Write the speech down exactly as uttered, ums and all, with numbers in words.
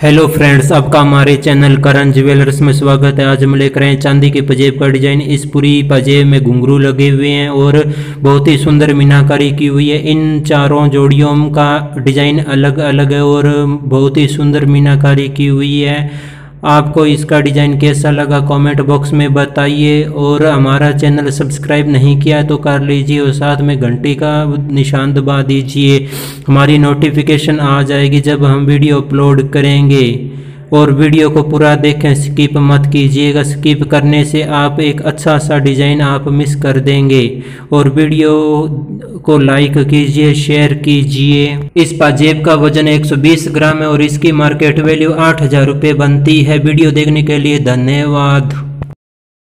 Hello friends, आपका हमारे channel करण jewellers में स्वागत है। आज हम लेकर आए चांदी की पजेब का डिजाइन। इस पूरी पजेब में घुंघरू लगे हुए हैं और बहुत ही सुंदर मीनाकारी की हुई है। इन चारों जोड़ियों का डिजाइन अलग अलग है और बहुत ही सुंदर मीनाकारी की हुई है। आपको इसका डिज़ाइन कैसा लगा कमेंट बॉक्स में बताइए, और हमारा चैनल सब्सक्राइब नहीं किया है तो कर लीजिए और साथ में घंटी का निशान दबा दीजिए। हमारी नोटिफिकेशन आ जाएगी जब हम वीडियो अपलोड करेंगे। और वीडियो को पूरा देखें, स्किप मत कीजिएगा। स्किप करने से आप एक अच्छा सा डिज़ाइन आप मिस कर देंगे। और वीडियो को लाइक कीजिए, शेयर कीजिए। इस पाजेब का वजन एक सौ बीस ग्राम है और इसकी मार्केट वैल्यू आठ हज़ार रुपये बनती है। वीडियो देखने के लिए धन्यवाद।